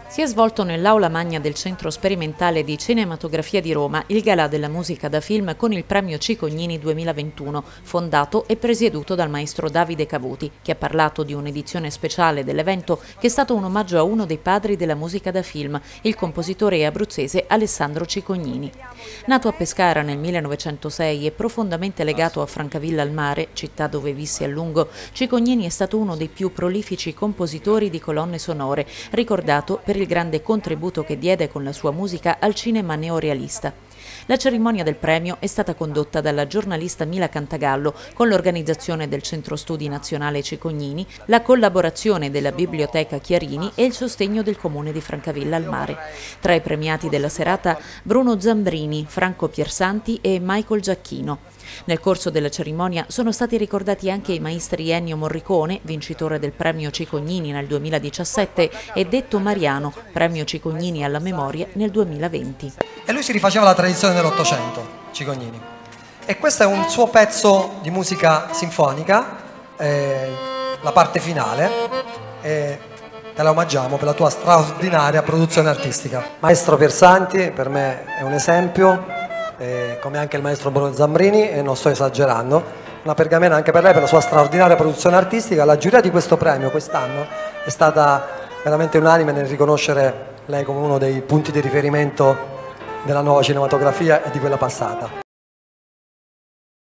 Si è svolto nell'aula magna del Centro Sperimentale di Cinematografia di Roma il Galà della musica da film con il premio Cicognini 2021, fondato e presieduto dal maestro Davide Cavuti, che ha parlato di un'edizione speciale dell'evento che è stato un omaggio a uno dei padri della musica da film, il compositore abruzzese Alessandro Cicognini. Nato a Pescara nel 1906 e profondamente legato a Francavilla al Mare, città dove visse a lungo, Cicognini è stato uno dei più prolifici compositori di colonne sonore, ricordato per il grande contributo che diede con la sua musica al cinema neorealista. La cerimonia del premio è stata condotta dalla giornalista Mila Cantagallo con l'organizzazione del Centro Studi Nazionale Cicognini, la collaborazione della Biblioteca Chiarini e il sostegno del Comune di Francavilla al Mare. Tra i premiati della serata Bruno Zambrini, Franco Piersanti e Michael Giacchino. Nel corso della cerimonia sono stati ricordati anche i maestri Ennio Morricone, vincitore del premio Cicognini nel 2017, e Detto Mariano, premio Cicognini alla memoria nel 2020. E lui si rifaceva alla tradizione dell'Ottocento, Cicognini. E questo è un suo pezzo di musica sinfonica, la parte finale, e te la omaggiamo per la tua straordinaria produzione artistica. Maestro Piersanti per me è un esempio, come anche il maestro Bruno Zambrini, e non sto esagerando. Una pergamena anche per lei per la sua straordinaria produzione artistica. La giuria di questo premio quest'anno è stata veramente unanime nel riconoscere lei come uno dei punti di riferimento della nuova cinematografia e di quella passata.